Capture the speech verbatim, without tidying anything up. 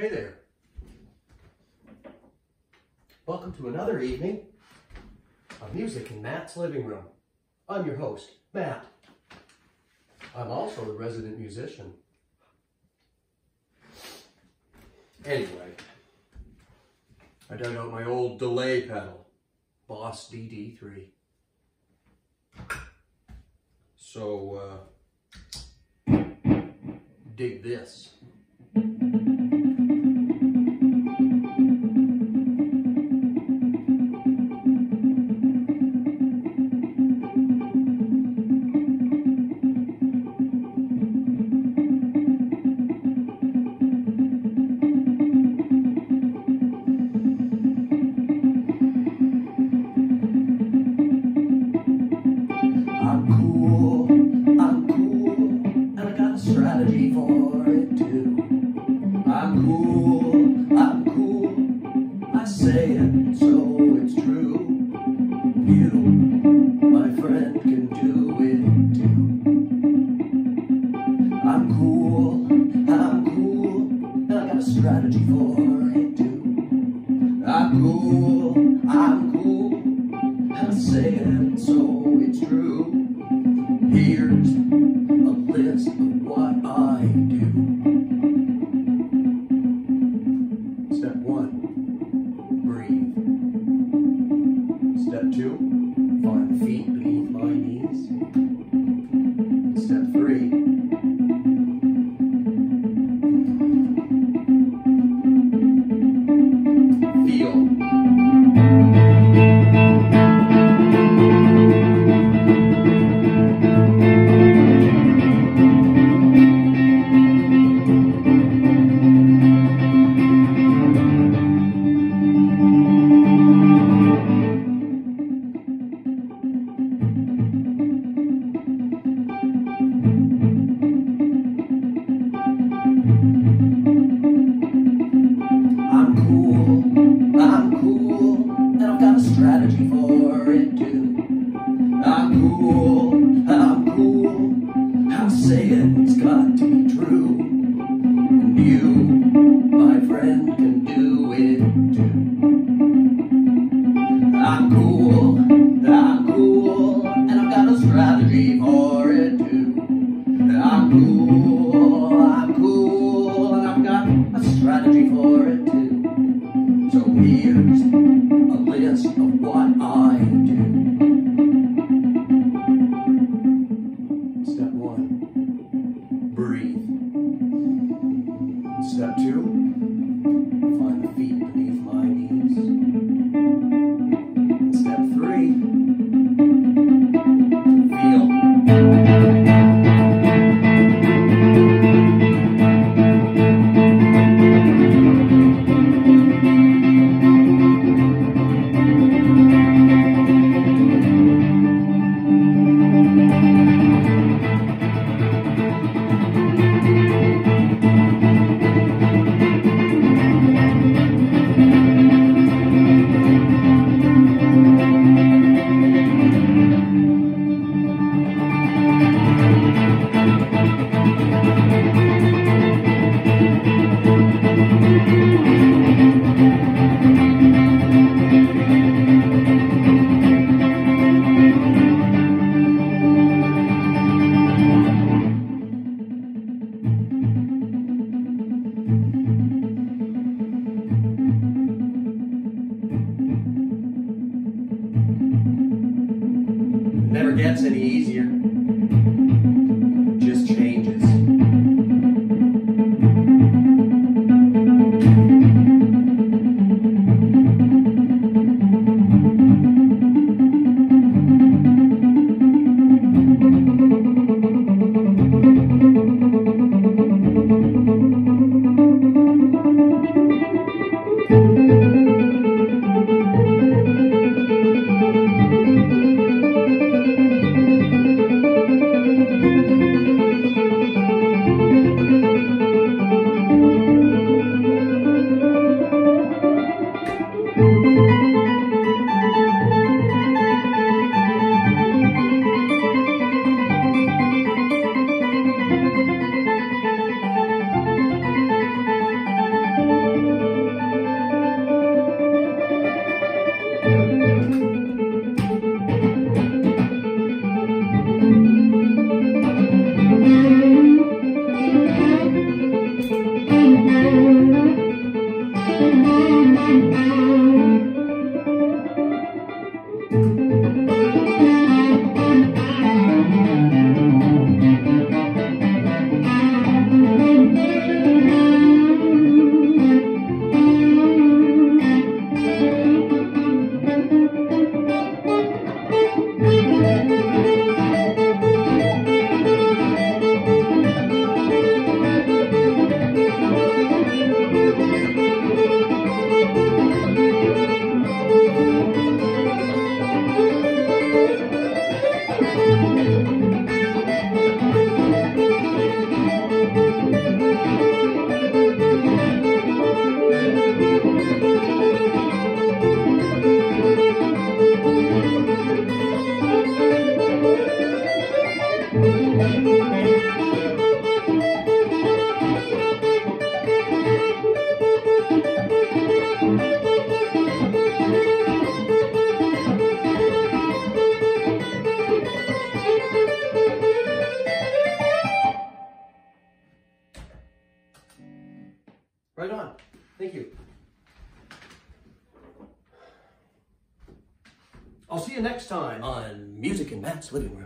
Hey there. Welcome to another evening of music in Matt's living room. I'm your host, Matt. I'm also the resident musician. Anyway, I dug out my old delay pedal, Boss D D three. So, uh, dig this. I'm cool, I'm cool, and I got a strategy for it too. I'm cool, I'm cool, I say it so it's true. You, my friend, can do it too. I'm cool, I'm cool, and I got a strategy for it too. I'm cool, I'm cool, and I say it so it's true. Here's a list of what I do. Step one, breathe. Step two, find the feet beneath my knees. Step three, feel. I'm cool, I'm cool, and I've got a strategy for it too. I'm cool, I'm cool, I say it's got to be true. And you, my friend, can do it too. I'm cool, I'm cool, and I've got a strategy for it too. I'm cool, I'm cool, and I've got a strategy for it too. So here's a list of what I do. Step one, breathe. Step two, find the feet beneath my knees. Step three, feel. Right on. Thank you. I'll see you next time On Music in Matt's Living Room.